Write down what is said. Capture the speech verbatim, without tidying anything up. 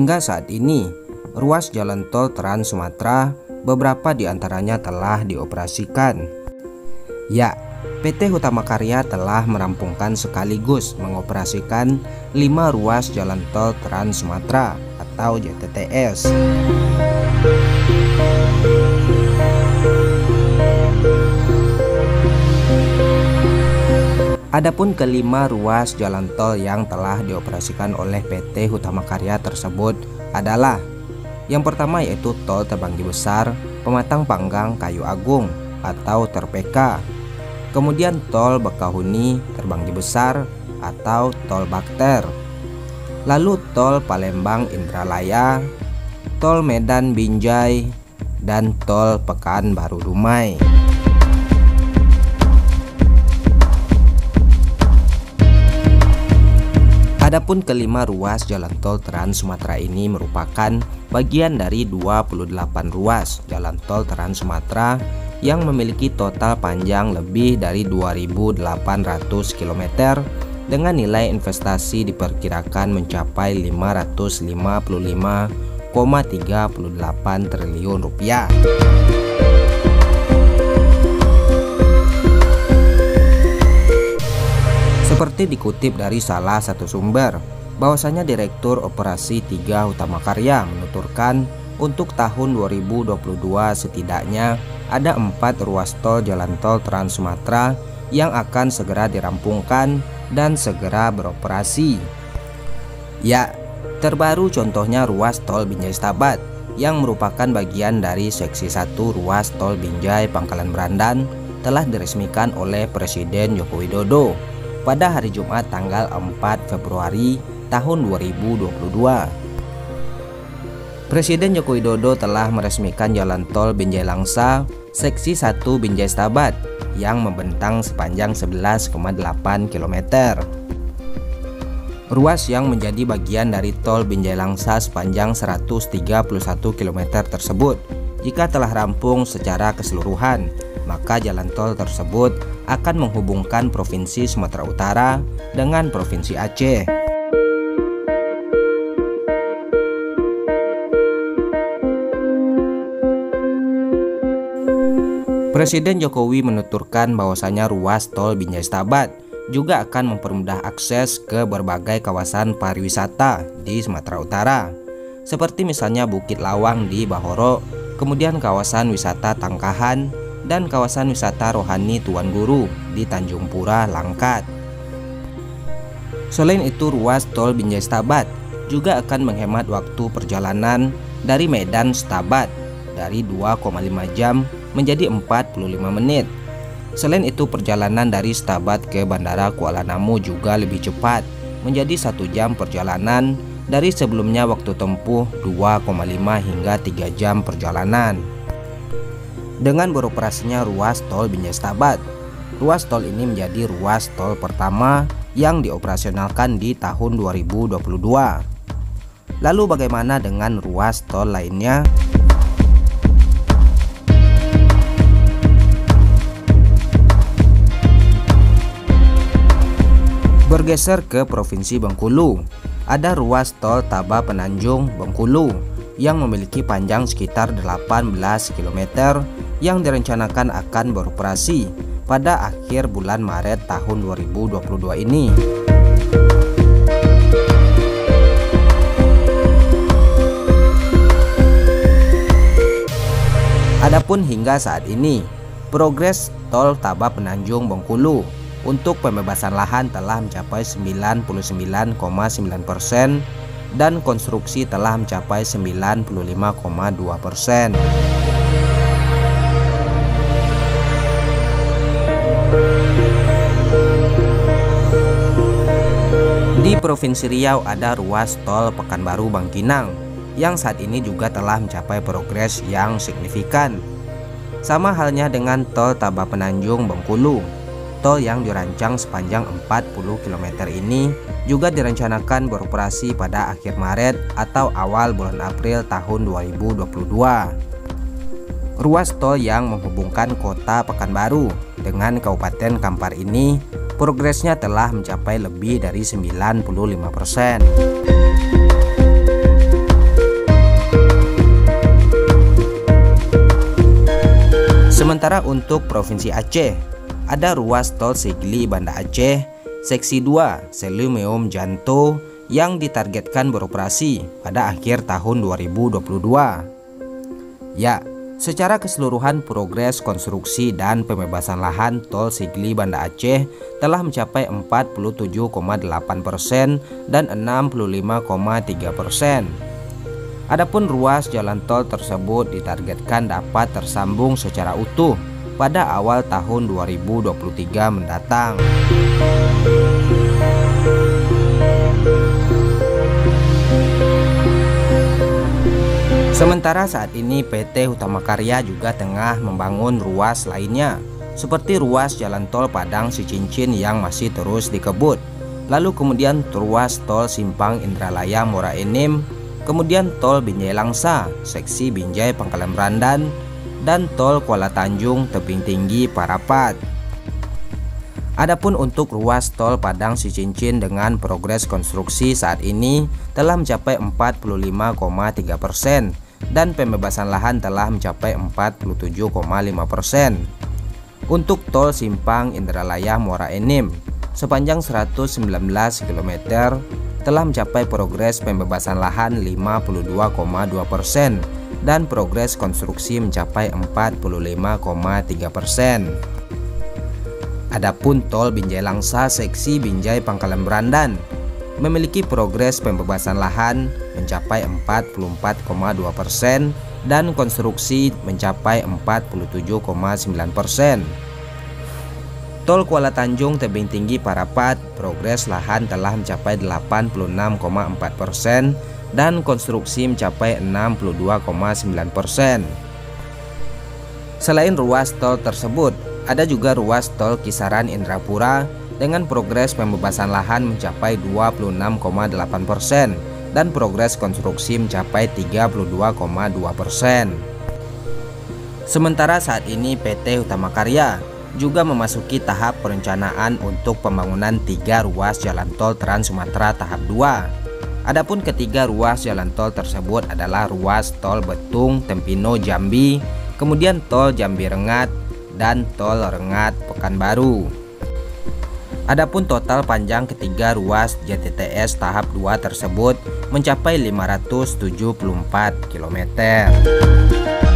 Hingga saat ini, ruas jalan tol Trans Sumatera beberapa di antaranya telah dioperasikan. Ya, P T Hutama Karya telah merampungkan sekaligus mengoperasikan lima ruas jalan tol Trans Sumatera atau J T T S. Adapun kelima ruas jalan tol yang telah dioperasikan oleh P T Hutama Karya tersebut adalah: yang pertama yaitu Tol Tebanggi Besar Pematang Panggang Kayu Agung atau T R P K. Kemudian Tol Bakahuni Terbanggi Besar atau Tol Bakter. Lalu Tol Palembang Indralaya, Tol Medan Binjai, dan Tol Pekanbaru Dumai. Adapun kelima ruas jalan tol Trans Sumatera ini merupakan bagian dari dua puluh delapan ruas jalan tol Trans Sumatera yang memiliki total panjang lebih dari dua ribu delapan ratus kilometer dengan nilai investasi diperkirakan mencapai lima ratus lima puluh lima koma tiga delapan triliun rupiah. Seperti dikutip dari salah satu sumber, bahwasanya Direktur Operasi tiga Hutama Karya menuturkan untuk tahun dua ribu dua puluh dua setidaknya ada empat ruas tol jalan tol Trans Sumatera yang akan segera dirampungkan dan segera beroperasi. Ya, terbaru contohnya ruas tol Binjai Stabat yang merupakan bagian dari seksi satu ruas tol Binjai Pangkalan Berandan telah diresmikan oleh Presiden Joko Widodo pada hari Jumat tanggal empat Februari tahun dua ribu dua puluh dua. Presiden Joko Widodo telah meresmikan jalan tol Binjai Langsa seksi satu Binjai Stabat yang membentang sepanjang sebelas koma delapan kilometer. Ruas yang menjadi bagian dari tol Binjai Langsa sepanjang seratus tiga puluh satu kilometer tersebut jika telah rampung secara keseluruhan, maka jalan tol tersebut akan menghubungkan Provinsi Sumatera Utara dengan Provinsi Aceh. Presiden Jokowi menuturkan bahwasanya ruas tol Binjai Stabat juga akan mempermudah akses ke berbagai kawasan pariwisata di Sumatera Utara, seperti misalnya Bukit Lawang di Bahoro, kemudian kawasan wisata Tangkahan, dan kawasan wisata rohani Tuan Guru di Tanjung Pura, Langkat. Selain itu, ruas tol Binjai Stabat juga akan menghemat waktu perjalanan dari Medan Stabat dari dua koma lima jam menjadi empat puluh lima menit. Selain itu, perjalanan dari Stabat ke Bandara Kuala Namu juga lebih cepat menjadi satu jam perjalanan dari sebelumnya waktu tempuh dua koma lima hingga tiga jam perjalanan. Dengan beroperasinya ruas tol Binjai Stabat, ruas tol ini menjadi ruas tol pertama yang dioperasionalkan di tahun dua ribu dua puluh dua. Lalu bagaimana dengan ruas tol lainnya? Bergeser ke Provinsi Bengkulu, ada ruas tol Taba Penanjung Bengkulu yang memiliki panjang sekitar delapan belas kilometer yang direncanakan akan beroperasi pada akhir bulan Maret tahun dua ribu dua puluh dua ini. Adapun hingga saat ini, progres tol Taba Penanjung Bengkulu untuk pembebasan lahan telah mencapai sembilan puluh sembilan koma sembilan persen dan konstruksi telah mencapai sembilan puluh lima koma dua persen. Di Provinsi Riau ada ruas tol Pekanbaru Bangkinang yang saat ini juga telah mencapai progres yang signifikan. Sama halnya dengan tol Taba Penanjung Bengkulu, tol yang dirancang sepanjang empat puluh kilometer ini juga direncanakan beroperasi pada akhir Maret atau awal bulan April tahun dua ribu dua puluh dua. Ruas tol yang menghubungkan kota Pekanbaru dengan Kabupaten Kampar ini progresnya telah mencapai lebih dari sembilan puluh lima persen. Sementara untuk Provinsi Aceh, ada ruas tol Sigli Banda Aceh Seksi dua Selimeum Janto yang ditargetkan beroperasi pada akhir tahun dua ribu dua puluh dua. Ya, secara keseluruhan progres konstruksi dan pembebasan lahan tol Sigli Banda Aceh telah mencapai empat puluh tujuh koma delapan persen dan enam puluh lima koma tiga persen. Adapun ruas jalan tol tersebut ditargetkan dapat tersambung secara utuh pada awal tahun dua ribu dua puluh tiga mendatang. Sementara saat ini P T Hutama Karya juga tengah membangun ruas lainnya, seperti ruas jalan tol Padang Sicincin yang masih terus dikebut, lalu kemudian ruas tol Simpang Indralaya Muara Enim, kemudian tol Binjai Langsa seksi Binjai Pangkalan Berandan, dan tol Kuala Tanjung Tebing Tinggi Parapat. Adapun untuk ruas tol Padang Sicincin dengan progres konstruksi saat ini telah mencapai empat puluh lima koma tiga persen dan pembebasan lahan telah mencapai empat puluh tujuh koma lima persen. Untuk tol Simpang Indralaya Muara Enim sepanjang seratus sembilan belas kilometer telah mencapai progres pembebasan lahan lima puluh dua koma dua persen dan progres konstruksi mencapai empat puluh lima koma tiga persen. Adapun tol Binjai Langsa seksi Binjai Pangkalan Berandan memiliki progres pembebasan lahan mencapai empat puluh empat koma dua persen dan konstruksi mencapai empat puluh tujuh koma sembilan persen. Tol Kuala Tanjung Tebing Tinggi Parapat progres lahan telah mencapai delapan puluh enam koma empat persen dan konstruksi mencapai enam puluh dua koma sembilan persen. Selain ruas tol tersebut, ada juga ruas tol Kisaran Indrapura dengan progres pembebasan lahan mencapai dua puluh enam koma delapan persen dan progres konstruksi mencapai tiga puluh dua koma dua persen. Sementara saat ini P T Hutama Karya juga memasuki tahap perencanaan untuk pembangunan tiga ruas jalan tol Trans Sumatera tahap dua. Adapun ketiga ruas jalan tol tersebut adalah ruas tol Betung Tempino Jambi, kemudian tol Jambi Rengat, dan tol Rengat Pekanbaru. Adapun total panjang ketiga ruas J T T S tahap dua tersebut mencapai lima ratus tujuh puluh empat kilometer.